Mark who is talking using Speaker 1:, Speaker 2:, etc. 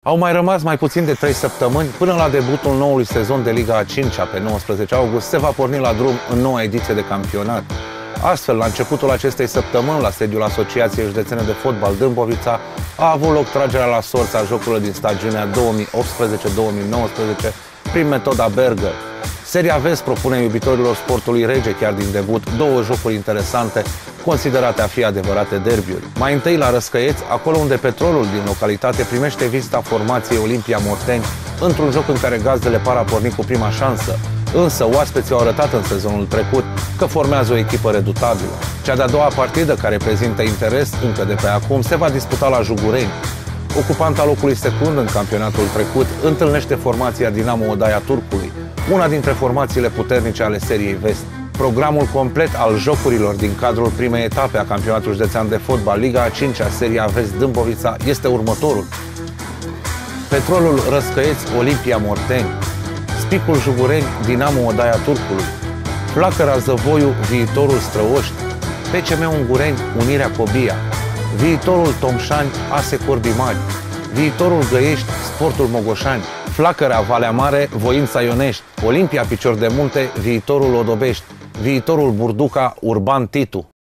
Speaker 1: Au mai rămas mai puțin de 3 săptămâni până la debutul noului sezon de Liga a 5-a pe 19 august se va porni la drum în noua ediție de campionat. Astfel, la începutul acestei săptămâni, la sediul Asociației Județene de Fotbal Dâmbovița, a avut loc tragerea la sorți a jocurilor din stagiunea 2018-2019 prin metoda Berger. Seria Vest propune iubitorilor sportului rege, chiar din debut, două jocuri interesante, considerate a fi adevărate derbiuri. Mai întâi la Răscăieți, acolo unde Petrolul din localitate primește vizita formației Olimpia Morteni, într-un joc în care gazdele par a porni cu prima șansă. Însă oaspeții au arătat în sezonul trecut că formează o echipă redutabilă. Cea de-a doua partidă, care prezintă interes încă de pe acum, se va disputa la Jugureni. Ocupanta locului secund în campionatul trecut întâlnește formația Dinamo Odaia Turcului, una dintre formațiile puternice ale seriei Vest. Programul complet al jocurilor din cadrul primei etape a campionatului județean de fotbal Liga a 5-a Seria Vest Dâmbovița este următorul: Petrolul Răscăieți Olimpia Morteni, Spicul Jugureni Dinamo Odaia Turcului, Flacăra Zăvoiu Viitorul Străoști, PCM Ungureni Unirea Cobia, Viitorul Tomșani ASE Corbi Mari, Viitorul Găiești Sportul Mogoșani, Flacăra Valea Mare Voința Ionești, Olimpia Picior de Munte Viitorul Odobești, Viitorul Burduca Urban Titu.